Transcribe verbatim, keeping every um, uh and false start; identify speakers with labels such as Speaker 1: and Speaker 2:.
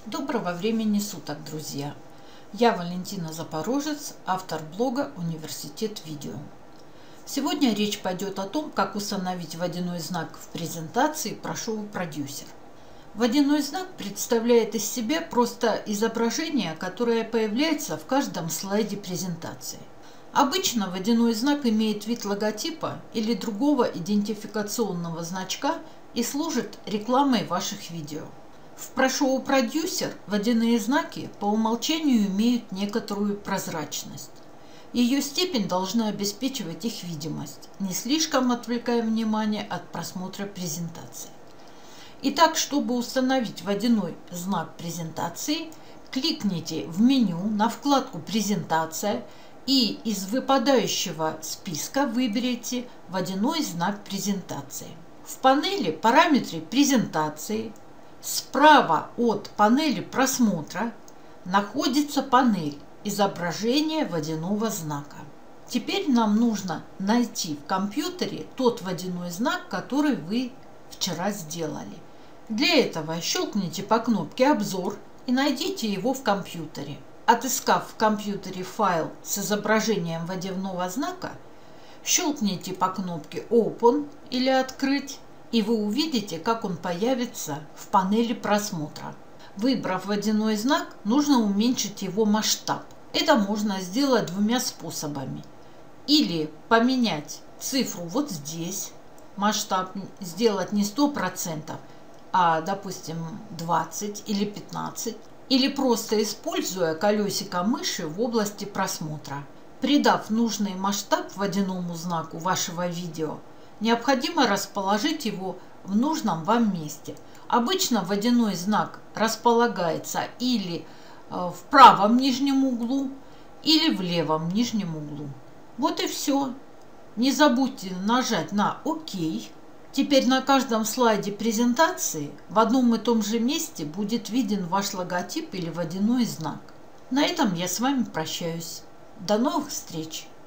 Speaker 1: Доброго времени суток, друзья! Я Валентина Запорожец, автор блога «Университет видео». Сегодня речь пойдет о том, как установить водяной знак в презентации про шоу «Продюсер». Водяной знак представляет из себя просто изображение, которое появляется в каждом слайде презентации. Обычно водяной знак имеет вид логотипа или другого идентификационного значка и служит рекламой ваших видео. В прошоу «Продюсер» водяные знаки по умолчанию имеют некоторую прозрачность. Ее степень должна обеспечивать их видимость, не слишком отвлекая внимание от просмотра презентации. Итак, чтобы установить водяной знак презентации, кликните в меню на вкладку «Презентация» и из выпадающего списка выберите водяной знак презентации. В панели «Параметры презентации» справа от панели просмотра находится панель изображения водяного знака. Теперь нам нужно найти в компьютере тот водяной знак, который вы вчера сделали. Для этого щелкните по кнопке «Обзор» и найдите его в компьютере. Отыскав в компьютере файл с изображением водяного знака, щелкните по кнопке «Open» или «Открыть», и вы увидите, как он появится в панели просмотра. Выбрав водяной знак, нужно уменьшить его масштаб. Это можно сделать двумя способами. Или поменять цифру вот здесь, масштаб сделать не сто процентов, а, допустим, двадцать или пятнадцать. Или просто используя колесико мыши в области просмотра. Придав нужный масштаб водяному знаку вашего видео, необходимо расположить его в нужном вам месте. Обычно водяной знак располагается или в правом нижнем углу, или в левом нижнем углу. Вот и все. Не забудьте нажать на «Ок». Теперь на каждом слайде презентации в одном и том же месте будет виден ваш логотип или водяной знак. На этом я с вами прощаюсь. До новых встреч!